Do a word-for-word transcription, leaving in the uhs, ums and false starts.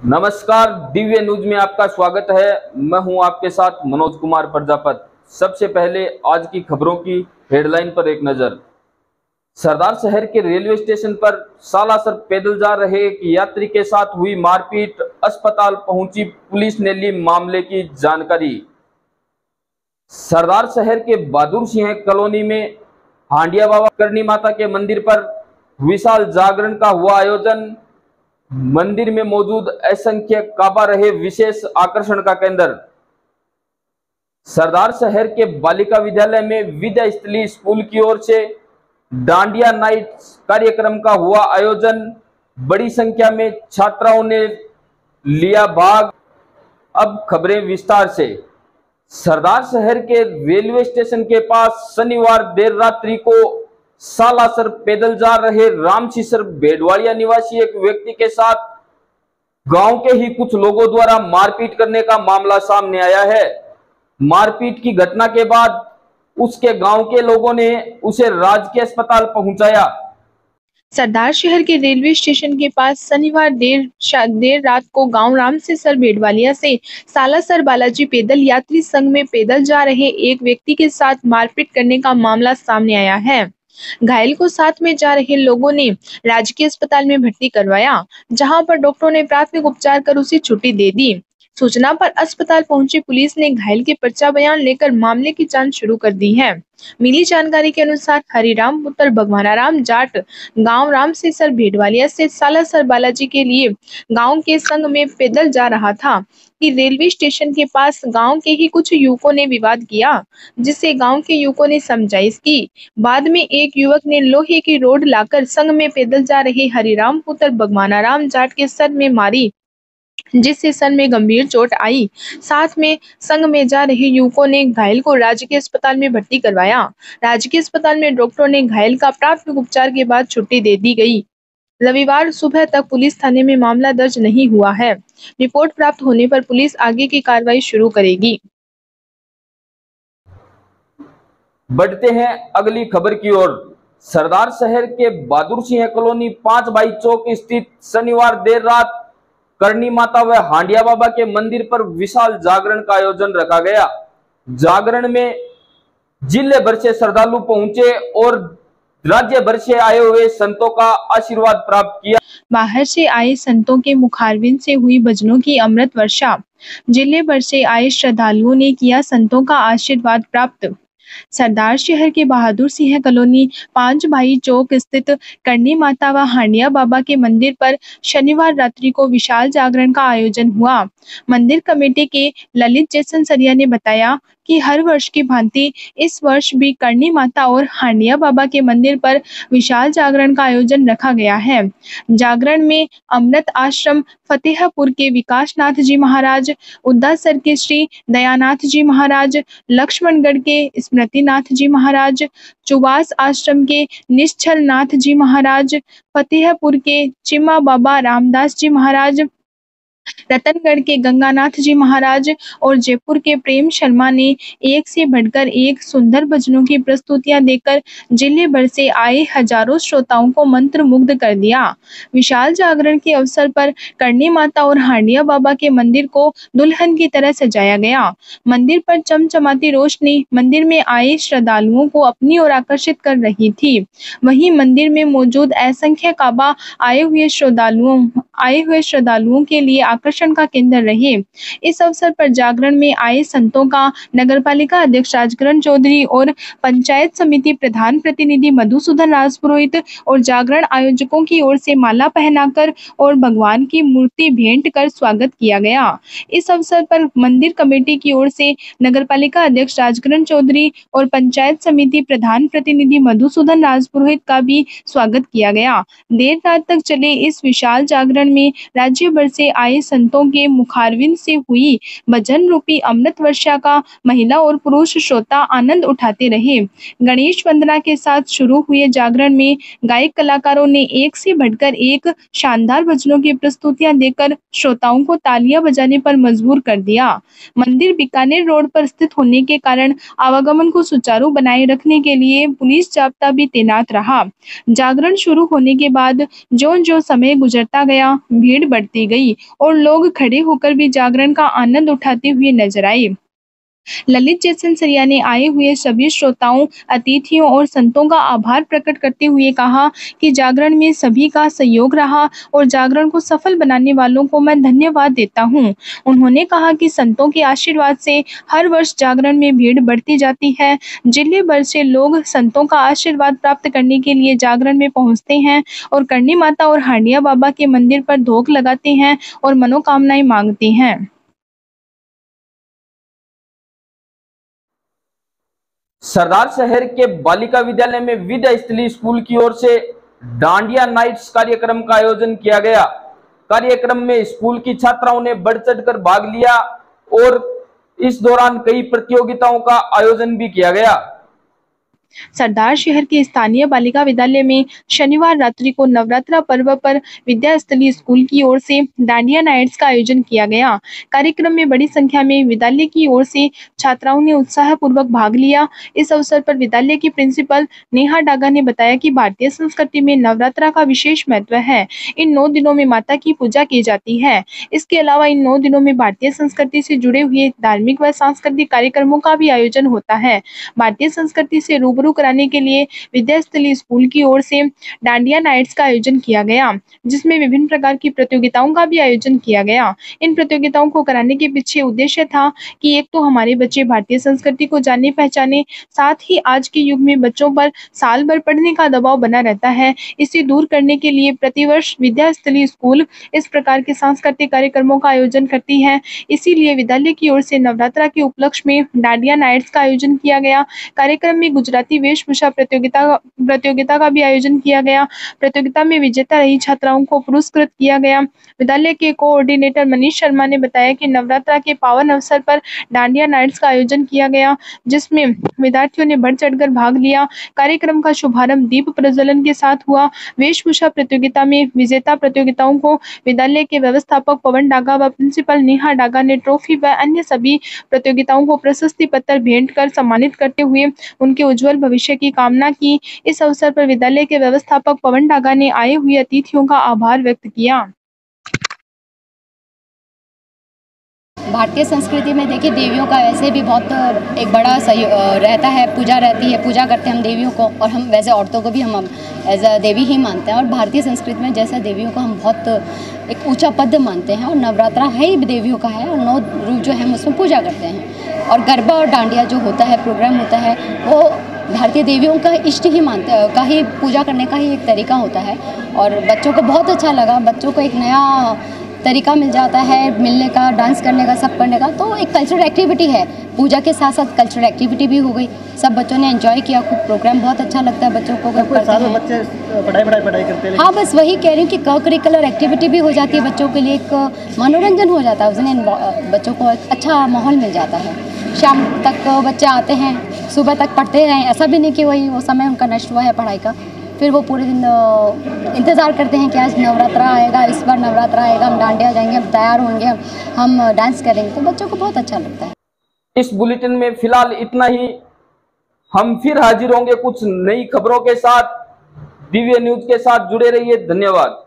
नमस्कार, दिव्य न्यूज में आपका स्वागत है। मैं हूं आपके साथ मनोज कुमार प्रजापत। सबसे पहले आज की खबरों की हेडलाइन पर एक नजर। सरदार शहर के रेलवे स्टेशन पर सालासर पैदल जा रहे एक यात्री के साथ हुई मारपीट, अस्पताल पहुंची पुलिस ने ली मामले की जानकारी। सरदार शहर के बहादुर सिंह कॉलोनी में हांडिया बाबा करनी माता के मंदिर पर विशाल जागरण का हुआ आयोजन। मंदिर में मौजूद असंख्य काबा रहे विशेष आकर्षण का केंद्र। सरदार शहर के बालिका विद्यालय में विद्या स्थली स्कूल की ओर से डांडिया नाइट कार्यक्रम का हुआ आयोजन। बड़ी संख्या में छात्राओं ने लिया भाग। अब खबरें विस्तार से। सरदार शहर के रेलवे स्टेशन के पास शनिवार देर रात्रि को सालासर पैदल जा रहे रामशीसर बेडवाड़िया निवासी एक व्यक्ति के साथ गांव के ही कुछ लोगों द्वारा मारपीट करने का मामला सामने आया है। मारपीट की घटना के बाद उसके गांव के लोगों ने उसे राजकीय अस्पताल पहुंचाया। सरदार शहर के रेलवे स्टेशन के पास शनिवार देर देर रात को गांव रामशीसर बेडवालिया से सालासर बालाजी पैदल यात्री संघ में पैदल जा रहे एक व्यक्ति के साथ मारपीट करने का मामला सामने आया है। घायल को साथ में जा रहे लोगों ने राजकीय अस्पताल में भर्ती करवाया, जहां पर डॉक्टरों ने प्राथमिक उपचार कर उसे छुट्टी दे दी। सूचना पर अस्पताल पहुंची पुलिस ने घायल के पर्चा बयान लेकर मामले की जांच शुरू कर दी है। मिली जानकारी के अनुसार हरिराम पुत्र भगवानाराम जाट गांव रामशीसर भेड़वालिया से सालासर बालाजी के लिए गांव के संग में पैदल जा रहा था कि रेलवे स्टेशन के पास गांव के ही कुछ युवकों ने विवाद किया, जिससे गांव के युवकों ने समझाइश की। बाद में एक युवक ने लोहे की रोड लाकर संग में पैदल जा रहे हरिराम पुत्र भगवानाराम जाट के सर में मारी, जिससे सर में गंभीर चोट आई। साथ में संग में जा रहे युवकों ने घायल को राजकीय अस्पताल में भर्ती करवाया। राजकीय अस्पताल में डॉक्टरों ने घायल का प्राथमिक उपचार के बाद छुट्टी दे दी गई। रविवार सुबह तक पुलिस थाने में मामला दर्ज नहीं हुआ है। रिपोर्ट प्राप्त होने पर पुलिस आगे की कार्रवाई शुरू करेगी। बढ़ते हैं अगली खबर की ओर। सरदार शहर के बहादुर सिंह कॉलोनी पांच भाई चौक स्थित शनिवार देर रात करनी माता व हांडिया बाबा के मंदिर पर विशाल जागरण का आयोजन रखा गया। जागरण में जिले भर से श्रद्धालु पहुंचे और राज्य भर से आए हुए संतों का आशीर्वाद प्राप्त किया। बाहर से आए संतों के मुखारविंद से हुई भजनों की अमृत वर्षा। जिले भर से आए श्रद्धालुओं ने किया संतों का आशीर्वाद प्राप्त। सरदार शहर के बहादुर सिंह कॉलोनी पांच भाई चौक स्थित करनी माता व हांडिया बाबा के मंदिर पर शनिवार रात्रि को विशाल जागरण का आयोजन हुआ। मंदिर कमेटी के ललित जैसन सरिया ने बताया कि हर वर्ष की भांति इस वर्ष भी करनी माता और हांडिया बाबा के मंदिर पर विशाल जागरण का आयोजन रखा गया है। जागरण में अमृत आश्रम फतेहपुर के विकासनाथ जी महाराज, उद्दासर के श्री दयानाथ जी महाराज, लक्ष्मणगढ़ के स्मृतिनाथ जी महाराज, चुवास आश्रम के निश्चल नाथ जी महाराज, फतेहपुर के चिमा बाबा रामदास जी महाराज, रतनगढ़ के गंगानाथ जी महाराज और जयपुर के प्रेम शर्मा ने एक से बढ़कर एक सुंदर भजनों की प्रस्तुतियां देकर जिले भर से आए हजारों श्रोताओं को मंत्र मुग्ध कर दिया। विशाल जागरण के अवसर पर करनी माता और हांडिया बाबा के मंदिर को दुल्हन की तरह सजाया गया। मंदिर पर चमचमाती रोशनी मंदिर में आए श्रद्धालुओं को अपनी ओर आकर्षित कर रही थी। वहीं मंदिर में मौजूद असंख्य काबा आए हुए श्रद्धालुओं आए हुए श्रद्धालुओं के लिए आकर्षण का केंद्र रहे। इस अवसर पर जागरण में आए संतों का नगरपालिका अध्यक्ष राजकरण चौधरी और पंचायत समिति प्रधान प्रतिनिधि मधुसूदन राजपुरोहित और जागरण आयोजकों की ओर से माला पहनाकर और भगवान की मूर्ति भेंट कर स्वागत किया गया। इस अवसर पर मंदिर कमेटी की ओर से नगरपालिका अध्यक्ष राजकरण चौधरी और पंचायत समिति प्रधान प्रतिनिधि मधुसूदन राजपुरोहित का भी स्वागत किया गया। देर रात तक चले इस विशाल जागरण में राज्य भर से आए संतों के मुखारविंद से हुई भजन रूपी अमृत वर्षा का महिला और पुरुष श्रोता आनंद उठाते रहे। गणेश वंदना के साथ शुरू हुए जागरण में गायक कलाकारों ने एक से बढ़कर एक शानदार भजनों की प्रस्तुतियां देकर श्रोताओं को तालियां बजाने पर मजबूर कर दिया। मंदिर बीकानेर रोड पर स्थित होने के कारण आवागमन को सुचारू बनाए रखने के लिए पुलिस जाब्ता भी तैनात रहा। जागरण शुरू होने के बाद जो जो समय गुजरता गया भीड़ बढ़ती गई और लोग खड़े होकर भी जागरण का आनंद उठाते हुए नजर आए। ललित जैसलसरिया ने आए हुए सभी श्रोताओं, अतिथियों और संतों का आभार प्रकट करते हुए कहा कि जागरण में सभी का सहयोग रहा और जागरण को सफल बनाने वालों को मैं धन्यवाद देता हूं। उन्होंने कहा कि संतों के आशीर्वाद से हर वर्ष जागरण में भीड़ बढ़ती जाती है। जिले भर से लोग संतों का आशीर्वाद प्राप्त करने के लिए जागरण में पहुंचते हैं और करणी माता और हांडिया बाबा के मंदिर पर धोख लगाते हैं और मनोकामनाएं मांगते हैं। सरदार शहर के बालिका विद्यालय में विद्या स्थली स्कूल की ओर से डांडिया नाइट्स कार्यक्रम का आयोजन किया गया। कार्यक्रम में स्कूल की छात्राओं ने बढ़ चढ़कर भाग लिया और इस दौरान कई प्रतियोगिताओं का आयोजन भी किया गया। सरदार शहर के स्थानीय बालिका विद्यालय में शनिवार रात्रि को नवरात्रा पर्व पर विद्या स्थली स्कूल की ओर से डांडिया नाइट्स का आयोजन किया गया। कार्यक्रम में बड़ी संख्या में विद्यालय की ओर से छात्राओं ने उत्साहपूर्वक भाग लिया। इस अवसर पर विद्यालय की प्रिंसिपल नेहा डागा ने बताया कि भारतीय संस्कृति में नवरात्रा का विशेष महत्व है। इन नौ दिनों में माता की पूजा की जाती है। इसके अलावा इन नौ दिनों में भारतीय संस्कृति से जुड़े हुए धार्मिक व सांस्कृतिक कार्यक्रमों का भी आयोजन होता है। भारतीय संस्कृति से रूबरू कराने के लिए विद्या स्थली स्कूल की ओर से डांडिया नाइट्स का आयोजन किया गया, जिसमें विभिन्न प्रकार की प्रतियोगिताओं का भी आयोजन किया गया। इन प्रतियोगिताओं को कराने के पीछे उद्देश्य था कि एक तो हमारे बच्चे भारतीय संस्कृति को जाने पहचाने, साथ ही आज के युग में बच्चों पर साल भर पढ़ने का दबाव बना रहता है। इसे दूर करने के लिए प्रतिवर्ष विद्या स्थली स्कूल इस प्रकार के सांस्कृतिक कार्यक्रमों का आयोजन करती है। इसीलिए विद्यालय की ओर से नवरात्रा के उपलक्ष्य में डांडिया नाइट्स का आयोजन किया गया। कार्यक्रम में गुजराती वेशभूषा प्रतियोगिता प्रतियोगिता का भी आयोजन किया गया। प्रतियोगिता में विजेता रही छात्राओं को पुरस्कृत किया गया। विद्यालय के कोऑर्डिनेटर मनीष शर्मा ने बताया कि नवरात्रा के पावन अवसर पर डांडिया नाइट्स का आयोजन किया गया, जिसमें विद्यार्थियों ने बढ़ चढ़कर भाग लिया। कार्यक्रम का शुभारंभ दीप प्रज्वलन के साथ हुआ। वेशभूषा प्रतियोगिता में विजेता प्रतियोगिताओं को विद्यालय के व्यवस्थापक पवन डागा व प्रिंसिपल नेहा डागा ने ट्रॉफी व अन्य सभी प्रतियोगिताओं को प्रशस्ति पत्र भेंट कर सम्मानित करते हुए उनके उज्जवल भविष्य की कामना की। इस अवसर पर विद्यालय के व्यवस्थापक पवन डागा ने आए हुए अतिथियों का आभार व्यक्त किया। भारतीय संस्कृति में देखिए देवियों का वैसे भी बहुत एक बड़ा रहता है, पूजा रहती है, पूजा करते हैं हम देवियों को, और हम वैसे औरतों को भी हम एज अ देवी ही मानते हैं। और भारतीय संस्कृति में जैसे देवियों को हम बहुत एक ऊंचा पद मानते हैं और नवरात्रा है ही देवियों का है और नौ रूप जो है हम उसमें पूजा करते हैं। और गरबा और डांडिया जो होता है, प्रोग्राम होता है, वो भारतीय देवियों का इष्ट ही मानते का ही पूजा करने का ही एक तरीका होता है। और बच्चों को बहुत अच्छा लगा, बच्चों को एक नया तरीका मिल जाता है मिलने का, डांस करने का, सब करने का। तो एक कल्चरल एक्टिविटी है, पूजा के साथ साथ कल्चरल एक्टिविटी भी हो गई। सब बच्चों ने एंजॉय किया, खूब प्रोग्राम बहुत अच्छा लगता है बच्चों को करते हैं। बच्चे पढ़ाई पढ़ाई पढ़ाई करते हैं। हाँ, बस वही कह रही हूँ कि को करिकुलर एक्टिविटी भी हो जाती है, बच्चों के लिए एक मनोरंजन हो जाता है, उस दिन बच्चों को एक अच्छा माहौल मिल जाता है। शाम तक बच्चे आते हैं, सुबह तक पढ़ते हैं, ऐसा भी नहीं कि वही वो समय उनका नष्ट हुआ है पढ़ाई का। फिर वो पूरे दिन इंतज़ार करते हैं कि आज नवरात्रा आएगा, इस बार नवरात्रा आएगा, हम डांडिया जाएंगे, हम तैयार होंगे, हम डांस करेंगे। तो बच्चों को बहुत अच्छा लगता है। इस बुलेटिन में फिलहाल इतना ही। हम फिर हाजिर होंगे कुछ नई खबरों के साथ। दिव्य न्यूज के साथ जुड़े रहिए। धन्यवाद।